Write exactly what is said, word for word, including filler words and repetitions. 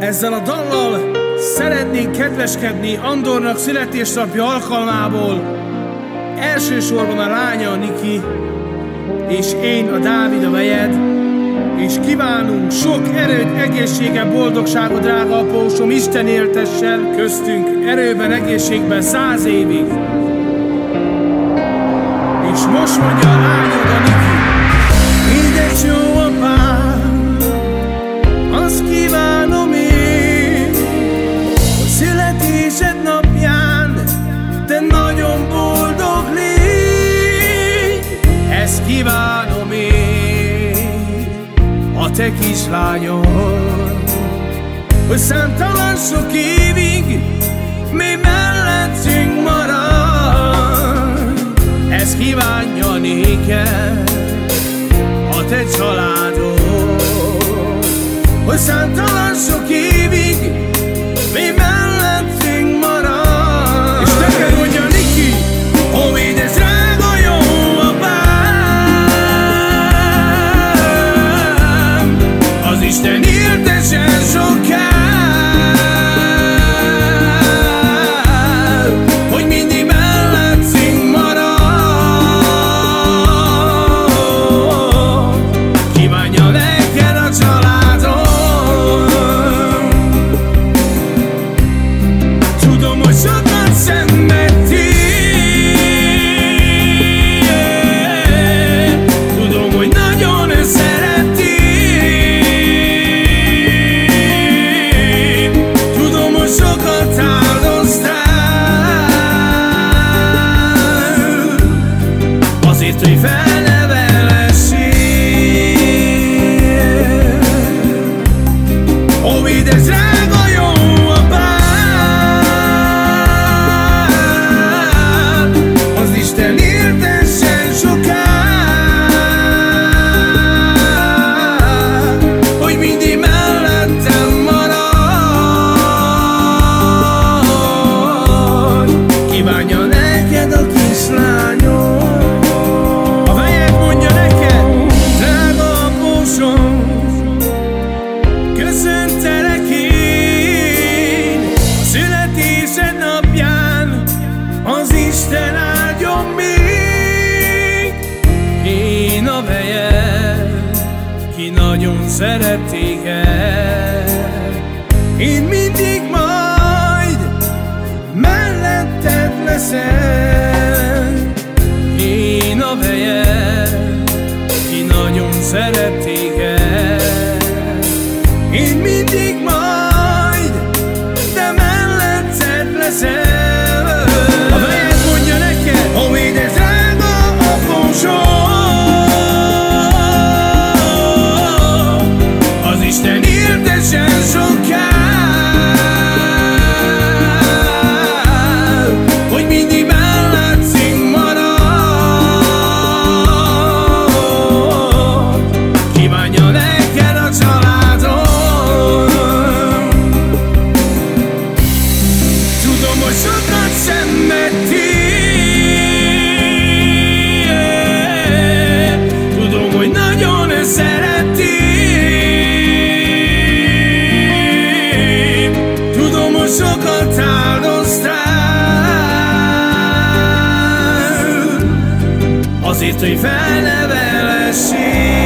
Ezzel a dallal szeretnénk kedveskedni Andornak születésnapja alkalmából. Elsősorban a lánya a Niki, és én a Dávid a vejed, és kívánunk sok erőt, egészséget, boldogságot, drága apósom, Isten éltessen köztünk erőben, egészségben száz évig. És most mondja a lányod a Niki: édes jó apám, azt kívánom én, hogy születésed napján te nagyon boldog légy. Ezt kívánom én a te kislányod, hogy számtalan sok évig mi mellettünk marad. Ezt kívánja néked a te családod, hogy számtalan sok évig mi mellettünk marad. És neked mondja Niki: ó, édes drága jó apám, az Isten éltessen soká, hogy mindig mellettünk marad. Kívánja neked a családod. Tudom, hogy sokat szenvedtél, tudom, hogy nagyon szerettél, tudom, hogy sokat áldoztál, azért, hogy felnevelessél. Ó, édes drága jó apám, az Isten éltessen soká, hogy mindig mellettem marad. Kívánja neked a kislányod. A vejed mondja neked: drága apósom, köszöntelek én a születésed napján, az Isten áldjon még. Én a vejed, ki nagyon szeret téged, én mindig majd melletted leszek. Én a vejed, ki nagyon szeret téged, én mindig majd, de melletted leszel. A vejed mondja neked: ó, édes drága apósom, az Isten éltessen soká, hogy mindig mellettünk marad. Kívánja neked a családod. Tudom, hogy sokat szenvedtél, tudom, hogy nagyon szerettél, tudom, hogy sokat áldoztál, azért, hogy felnevelessél.